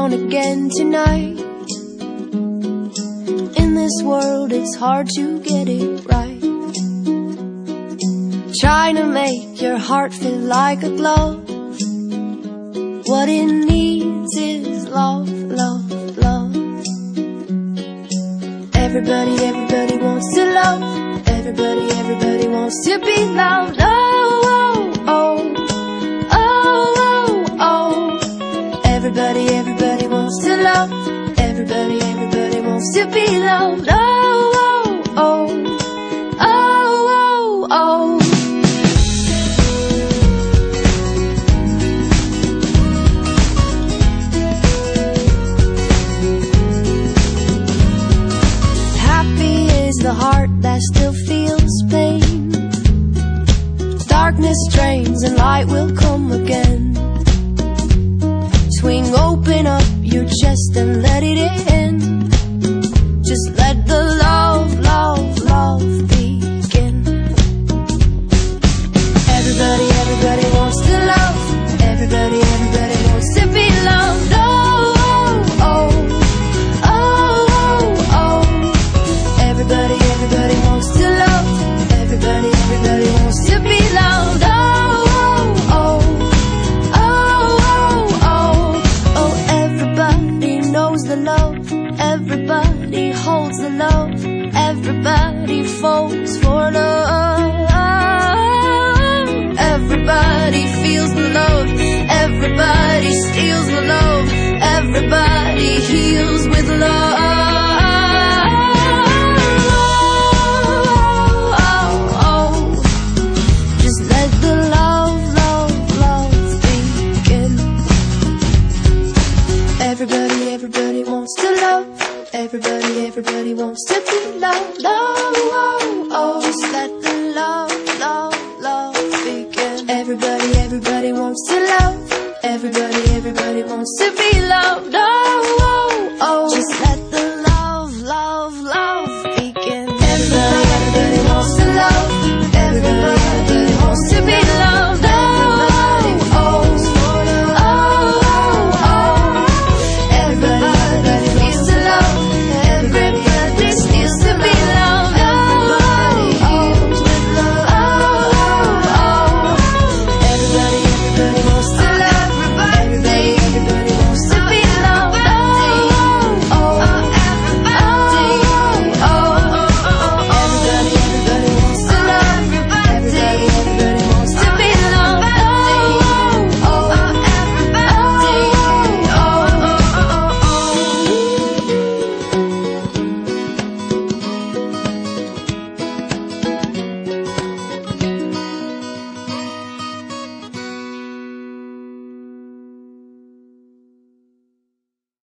on again tonight. In this world it's hard to get it right. Trying to make your heart feel like a glove. What it needs is love, love, love. Everybody, everybody wants to love. Everybody, everybody wants to be loved. Oh, oh, oh, oh, oh. Everybody, everybody wants to love. Everybody, everybody wants to be loved. Oh, oh, oh, oh, oh, oh. The heart that still feels pain. Darkness drains and light will come again. Swing open up your chest and let it in. Just let the love, love, love begin. Everybody, everybody wants to love. Everybody, everybody wants to be loved. Oh, oh, oh, oh, oh. Everybody, everybody wants to love. Everybody, everybody wants to be loved. Oh, oh, oh, oh, oh, oh. Everybody knows the love. Everybody holds the love. Everybody falls for love. Everybody feels the love. Everybody steals the love. Everybody heals with love. Everybody, everybody wants to love. Everybody, everybody wants to be loved. Oh, oh, oh. Just let the love, love, love begin. Everybody, everybody wants to love. Everybody, everybody wants to be loved. Oh, oh, oh. Just